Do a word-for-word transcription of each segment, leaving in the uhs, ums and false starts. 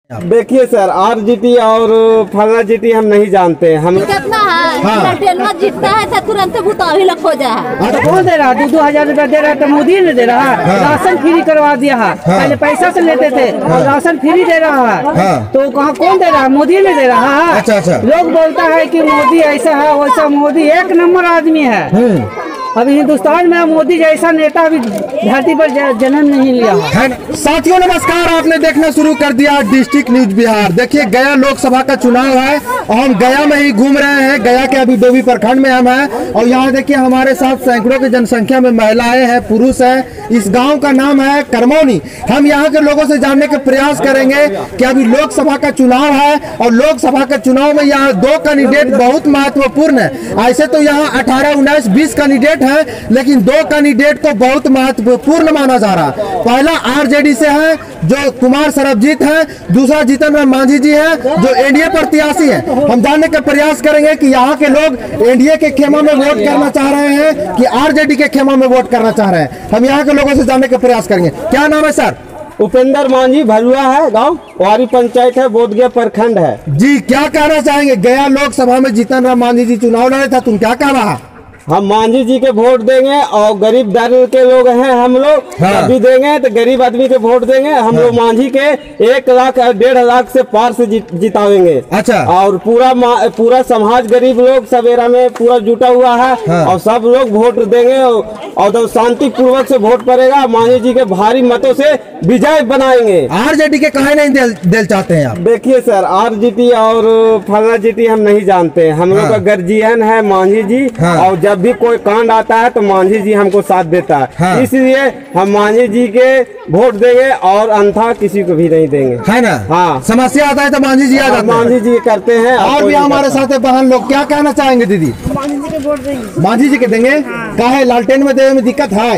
देखिए sir, R G T और फला जी टी हम नहीं जानते हैं। हम कितना है हाँ। जीतता है तो तुरंत भूताही लग हो जा है। तो कौन दे रहा है? दो दो हजार रूपया दे रहा है तो मोदी ने दे रहा है। हाँ। राशन फ्री करवा दिया है। हाँ। पहले पैसा से लेते थे और राशन फ्री दे रहा है। हाँ। तो कहाँ कौन दे रहा है? मोदी ने दे रहा है। अच्छा अच्छा। लोग बोलता है कि मोदी ऐसा है वैसा, मोदी एक नंबर आदमी है। अभी हिंदुस्तान में मोदी जैसा नेता अभी धरती पर जन्म नहीं लिया है। साथियों नमस्कार, आपने देखना शुरू कर दिया डिस्ट्रिक्ट न्यूज बिहार। देखिए गया लोकसभा का चुनाव है और हम गया में ही घूम रहे हैं। गया के अभी डोभी प्रखंड में हम हैं और यहाँ देखिए हमारे साथ सैकड़ों की जनसंख्या में महिलाएं हैं, पुरुष हैं। इस गांव का नाम है करमौनी। हम यहाँ के लोगों से जानने के प्रयास करेंगे कि अभी लोकसभा का चुनाव है और लोकसभा के चुनाव में यहाँ दो कैंडिडेट बहुत महत्वपूर्ण है। ऐसे तो यहाँ अठारह उन्नीस बीस कैंडिडेट है, लेकिन दो कैंडिडेट को बहुत महत्वपूर्ण माना जा रहा है। पहला आरजेडी से है जो कुमार सरबजीत है, दूसरा जीतन राम मांझी जी है जो एनडीए प्रत्याशी है। हम जानने का प्रयास करेंगे कि यहाँ के लोग एनडीए के खेमा में वोट करना चाह रहे हैं कि आरजेडी के खेमा में वोट करना चाह रहे हैं। हम यहाँ के लोगों से जानने का प्रयास करेंगे। क्या नाम है सर? उपेंद्र मांझी, भरुआ है गांव, वारी पंचायत है, बोधगया प्रखंड है। जी क्या कहना चाहेंगे? गया लोकसभा में जीतन राम मांझी जी चुनाव लड़े था, तुम क्या कह रहा? हम मांझी जी के वोट देंगे और गरीब दर के लोग हैं हम लोग। हाँ। भी देंगे तो गरीब आदमी के वोट देंगे हम। हाँ। लोग मांझी के एक लाख डेढ़ लाख से पार से जितावेंगे। अच्छा। और पूरा पूरा समाज गरीब लोग सवेरा में पूरा जुटा हुआ है। हाँ। और सब लोग वोट देंगे और तो शांति पूर्वक से वोट पड़ेगा। मांझी जी के भारी मतों से विजय बनाएंगे। आरजेडी के कहे नहीं दिल, दिल चाहते हैं आप? देखिए सर, आरजेडी और फला जी टी हम नहीं जानते हैं। हम लोग का गर्जियन है मांझी जी। हाँ। और जब भी कोई कांड आता है तो मांझी जी हमको साथ देता है। हाँ। इसलिए हम मांझी जी के वोट देंगे और अन्यथा किसी को भी नहीं देंगे, है ना? हाँ। समस्या आता है तो मांझी जी आ जाते हैं। मांझी जी करते हैं। और भी हमारे साथ बहन लोग क्या कहना चाहेंगे? दीदी मांझी जी के वोट देंगे। मांझी जी के देंगे। हाँ। काहे लालटेन में देने में दिक्कत है?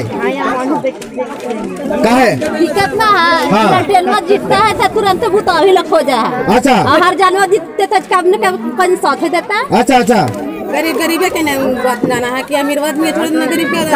काहे दिक्कत ना है। हाँ। लालटेन में जीतता है तो तुरंत भूताही लग हो जा है। अच्छा। हर जानवर जीतते तो कब न कब साथ देता है। अच्छा अच्छा। गरीब गरीब के बात बनाना है कि अमीर आदमी थोड़ी ना गरीब के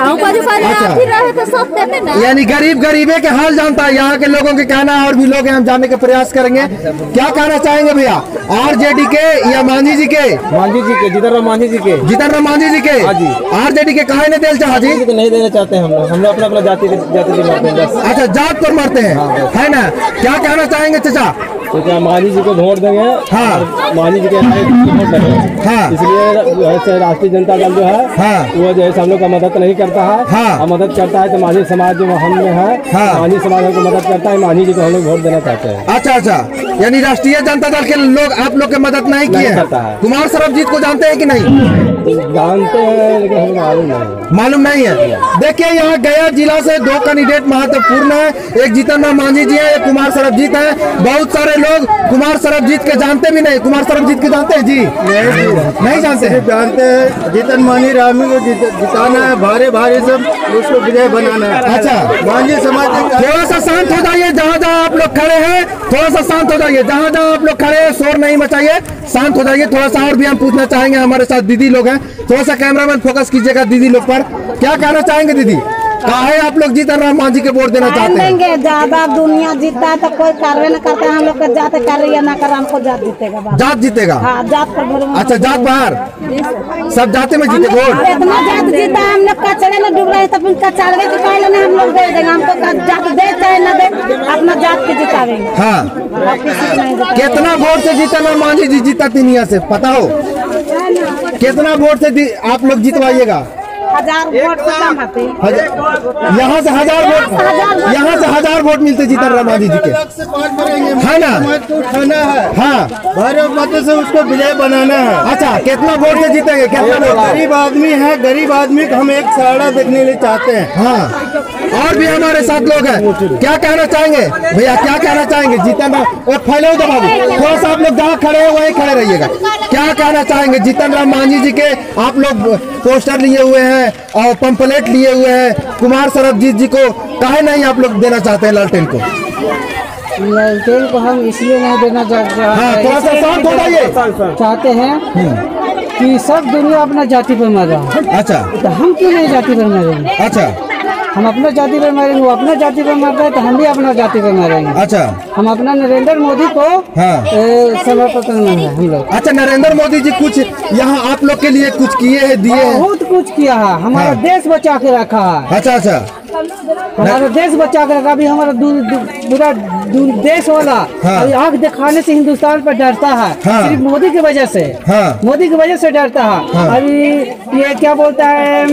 तो सब देते ना। यानी गरीब गरीबे के हाल जानता है। यहाँ के लोगों के कहना है और भी लोग हम जानने का प्रयास करेंगे। क्या कहना चाहेंगे भैया? आरजेडी के या मांझी जी के? मांझी जी के, जीतन राम मांझी जी के। जीतन राम मांझी जी के। आरजेडी के कहे नहीं देना चाह जी? नहीं देना चाहते हम लोग। हम लोग अपना अपना जाति जाति अच्छा जात पर मारते हैं, है ना? क्या कहना चाहेंगे चाचा? तो मांझी जी को वोट देंगे। हाँ। मांझी जी के वोट देंगे। हाँ। इसलिए राष्ट्रीय जनता दल जो है हाँ। वो जो है हम लोग का मदद नहीं करता है। हाँ। और मदद करता है तो मांझी समाज जो हम में है। हाँ। मांझी समाज हमको मदद करता है। मांझी जी को हम लोग वोट देना चाहते हैं। अच्छा अच्छा। यानी राष्ट्रीय जनता दल के लोग आप लोग के मदद नहीं किए हैं? कुमार सरबजीत को जानते हैं कि नहीं? जानते हैं लेकिन हमें मालूम नहीं मालूम नहीं है। देखिए यहाँ गया जिला से दो कैंडिडेट महत्वपूर्ण है। एक जीतन राम मांझी जी है, एक कुमार सरबजीत है। बहुत सारे लोग कुमार सरबजीत के जानते भी नहीं। कुमार सरबजीत के जानते हैं जी? नहीं, नहीं जानते हैं। जानते हैं जीतन मांझी रामी को जिताना है, भारी भारी सब उसको विजय बनाना है। अच्छा। मांझी समाज थोड़ा सा शांत हो जाइए। जहाँ जहाँ आप लोग खड़े हैं थोड़ा सा शांत हो जाइए। जहाँ जहाँ आप लोग खड़े हैं शोर नहीं मचाइए, शांत हो जाइए थोड़ा सा। और भी हम पूछना चाहेंगे, हमारे साथ दीदी लोग हैं। थोड़ा सा कैमरामैन फोकस कीजिएगा दीदी लोग पर। क्या कहना चाहेंगे दीदी? काहे आप लोग जीतन राम मांझी के वोट देना चाहते हैं? ज्यादा दुनिया जीतता है तो कोई कार्य न करता है। हम लोग का जात कार्य या ना कर, हमको जात जीतेगा। जात जीतेगा? हाँ, जात पर। अच्छा जात बाहर सब जाते में जीते वोट? इतना जात जीता है। हम लोग कचड़े में डूब रहे तो कचड़े के पहले ना हम लोग दे देंगे। हमको जात दे चाहे न दे, अपना जात के जितावेंगे। हाँ। कितना वोट से जीतन राम मांझी जी जीता तीनिया से पता हो? कितना वोट से आप लोग जितवाइएगा? हजार वोट से कम आते हैं। यहाँ से हजार वोट, यहाँ से हजार वोट मिलते जीतन राम मांझी जी के, है ना? उठाना है। हाँ। भारी मतों से उसको विजय बनाना है। अच्छा कितना वोट से जीतेंगे? कितना? गरीब आदमी है, गरीब आदमी को हम एक सहारा देखने के लिए चाहते हैं। हाँ। और भी हमारे साथ लोग हैं। क्या कहना चाहेंगे भैया? क्या कहना चाहेंगे? जीतन राम और फैलो तो बाबू थोड़ा सा आप लोग जहाँ खड़े हैं वहीं खड़े रहिएगा। क्या कहना चाहेंगे? जीतन राम मांझी जी के आप लोग पोस्टर लिए हुए हैं और पंपलेट लिए हुए हैं। कुमार सरबजीत जी को काहे नहीं आप लोग देना चाहते हैं लालटेन को? लालटेन को हम इसलिए नहीं देना चाहते। हाँ, थोड़ा सा शांत हो जाइए। चाहते हैं कि सब दुनिया अपना जाति पर मरा। अच्छा। तो हम क्यों नहीं जाति पर मरेंगे? अच्छा। हम अपना जाति पे मरेंगे, वो अपना जाति पे मर रहे तो हम भी अपना जाति पे मरेंगे। अच्छा, हम अपना नरेंद्र मोदी को हाँ समर्पित है हम लोग। अच्छा, नरेंद्र मोदी जी कुछ यहाँ आप लोग के लिए कुछ किए हैं, दिए हैं? बहुत कुछ किया है, हमारा हाँ। देश बचा के रखा है। अच्छा अच्छा, हमारा देश बचा के रखा। अभी हमारा पूरा देश वाला हाँ। अभी आँख दिखाने से हिंदुस्तान पर डरता है, हाँ। सिर्फ मोदी की वजह से। हाँ। मोदी की वजह से डरता है। हाँ। अभी ये क्या बोलता है,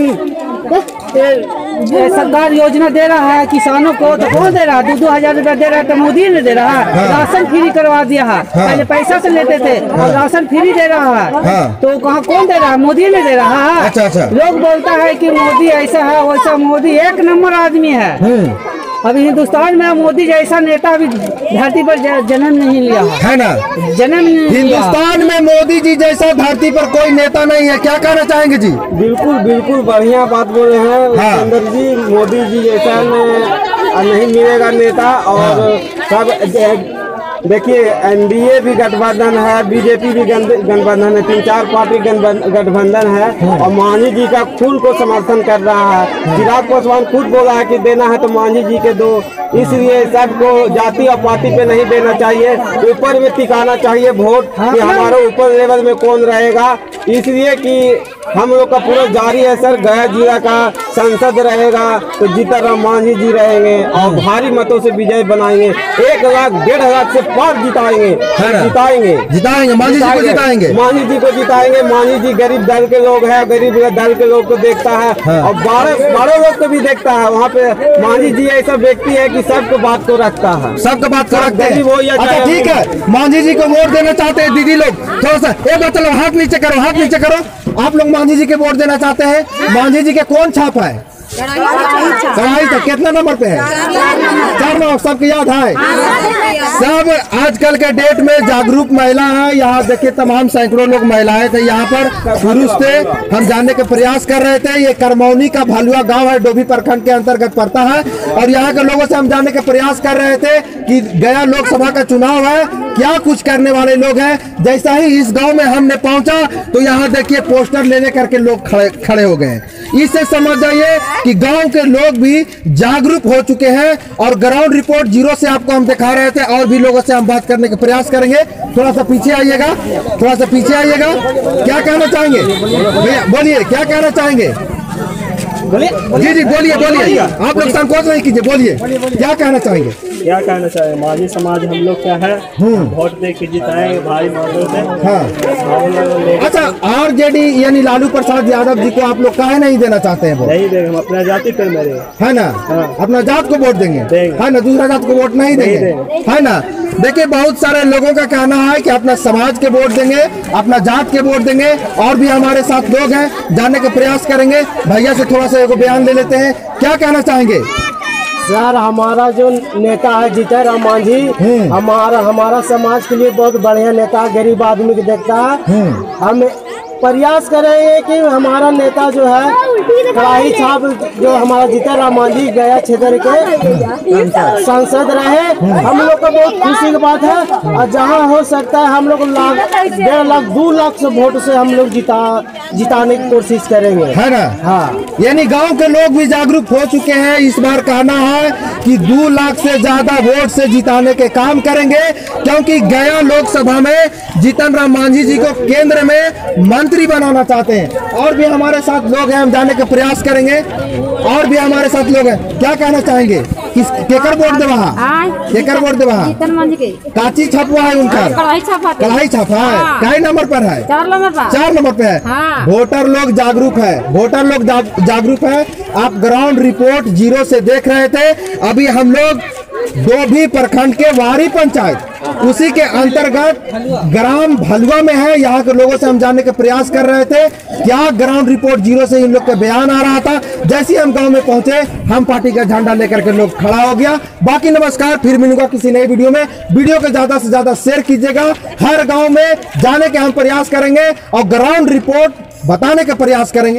ये सरकार योजना दे रहा है किसानों को, तो कौन दे रहा है? दो दो हजार रुपया दे रहा है, तो मोदी ने दे रहा है। हाँ। राशन फ्री करवा दिया है। हाँ। पहले पैसा से लेते थे, और राशन फ्री दे रहा है। हाँ। तो कहाँ कौन दे रहा है? मोदी ने दे रहा है। अच्छा अच्छा, लोग बोलता है कि मोदी ऐसा है वैसा, मोदी एक नंबर आदमी है। अभी हिंदुस्तान में मोदी जैसा नेता अभी धरती पर जन्म नहीं लिया है ना? जन्म नहीं लिया। हिंदुस्तान में मोदी जी जैसा धरती पर कोई नेता नहीं है। क्या कहना चाहेंगे जी? बिल्कुल बिल्कुल बढ़िया बात बोले हैं हाँ। चंद्र जी। मोदी जी जैसा न- नहीं मिलेगा नेता। और सब देखिए, एनडीए भी गठबंधन है, बीजेपी भी गठबंधन है, तीन चार पार्टी गठबंधन है, और मांझी जी का खुद को समर्थन कर रहा है। चिराग पासवान खुद बोला है कि देना है तो मांझी जी के दो। इसलिए सबको जाति और पार्टी पे नहीं देना चाहिए, ऊपर में टिकाना चाहिए वोट कि हमारे ऊपर लेवल में कौन रहेगा। इसलिए कि हम लोग का पूरा जारी है सर। गया जिला का संसद रहेगा तो जीतन राम मांझी जी रहेंगे और भारी मतों से विजय बनाएंगे। एक लाख डेढ़ लाख से पार जिताएंगे जिताएंगे जिताएंगे मांझी जी को जिताएंगे मांझी जी को जिताएंगे। मांझी जी गरीब दल के लोग हैं, गरीब दल के लोग को देखता है। हाँ। और बारह बारह लोग को भी देखता है। वहाँ पे मांझी जी ऐसा व्यक्ति है कि सबको बात को रखता है, सबको बात को रखते हैं। वो अच्छा ठीक है, मांझी जी को वोट देना चाहते हैं दीदी लोग, थोड़ा सा एक बात, चलो हाथ नीचे करो, हाथ नीचे करो। आप लोग मांझी जी के वोट देना चाहते हैं। मांझी जी के कौन छाप है? कढ़ाई तक कितना नंबर पे है? चार नंबर, सबको याद है। सब आजकल के डेट में जागरूक महिला है। यहाँ देखिए तमाम सैकड़ों लोग महिलाएं थे यहाँ पर, पुरुष थे। हम जानने के प्रयास कर रहे थे। ये करमौनी का भालुआ गांव है, डोभी प्रखंड के अंतर्गत पड़ता है। और यहाँ के लोगों से हम जानने के प्रयास कर रहे थे कि गया लोकसभा का चुनाव है, क्या कुछ करने वाले लोग हैं। जैसा ही इस गाँव में हमने पहुंचा तो यहाँ देखिए पोस्टर लेने करके लोग खड़े खड़े हो गए। इससे समझ जाइए कि गांव के लोग भी जागरूक हो चुके हैं। और ग्राउंड रिपोर्ट जीरो से आपको हम दिखा रहे थे। और भी लोगों से हम बात करने का प्रयास करेंगे। थोड़ा सा पीछे आइएगा, थोड़ा सा पीछे आइएगा। क्या कहना चाहेंगे भैया? बोलिए, क्या कहना चाहेंगे? जी जी बोलिए बोलिए, आप लोग संकोच नहीं कीजिए, बोलिए क्या कहना चाहेंगे? क्या कहना चाहिए? मांझी समाज हम लोग क्या है, वोट दे के जिताएंगे भारी मतों से। हाँ। अच्छा, आरजेडी यानी लालू प्रसाद यादव जी को आप लोग काहे नहीं देना चाहते हैं? नहीं देंगे, हम अपना जाति पर मरे है ना। हाँ। अपना जात को वोट देंगे, है ना, दूसरा जात को वोट नहीं देंगे, है ना। देखिए बहुत सारे लोगों का कहना है कि अपना समाज के वोट देंगे, अपना जात के वोट देंगे। और भी हमारे साथ लोग हैं, जानने का प्रयास करेंगे। भैया से थोड़ा सा एक बयान ले लेते हैं, क्या कहना चाहेंगे? सर, हमारा जो नेता है जीतन राम मांझी, हमारा हमारा समाज के लिए बहुत बढ़िया नेता है, गरीब आदमी को देखता है। हम प्रयास करेंगे कि हमारा नेता जो है कड़ाही छाप, जो हमारा जीतन राम मांझी गया क्षेत्र के सांसद रहे। हम लोग को बहुत खुशी की बात है। और जहां हो सकता है हम लोग लाख डेढ़ लाख दो लाख से वोट से हम लोग जिता जिताने की कोशिश करेंगे, है ना। हाँ, यानी गांव के लोग भी जागरूक हो चुके हैं। इस बार कहना है कि दो लाख से ज्यादा वोट से जिताने के काम करेंगे, क्योंकि गया लोकसभा में जीतन राम मांझी जी को केंद्र में मंत्री बनाना चाहते हैं। और भी हमारे साथ लोग हैं, हम जानने का प्रयास करेंगे। और भी हमारे साथ लोग हैं, क्या कहना चाहेंगे? किस केकर वोट दे वहाँ? केकर वोट दे वहाँ? काची छपवा है उनका, कढ़ाई छापा है। कई नंबर पर है? चार नंबर पर। चार नंबर पे है। हाँ। वोटर लोग जागरूक है, वोटर लोग जागरूक है। आप ग्राउंड रिपोर्ट जीरो से देख रहे थे। अभी हम लोग डोभी प्रखंड के वारी पंचायत उसी के अंतर्गत ग्राम भलुआ में है। यहाँ के लोगों से हम जानने के प्रयास कर रहे थे क्या ग्राउंड रिपोर्ट जीरो से इन लोग का बयान आ रहा था। जैसे हम गांव में पहुंचे, हम पार्टी का झंडा लेकर के लोग खड़ा हो गया। बाकी नमस्कार, फिर मिलूंगा किसी नई वीडियो में। वीडियो को ज्यादा से ज्यादा शेयर कीजिएगा। हर गाँव में जाने के हम प्रयास करेंगे और ग्राउंड रिपोर्ट बताने का प्रयास करेंगे।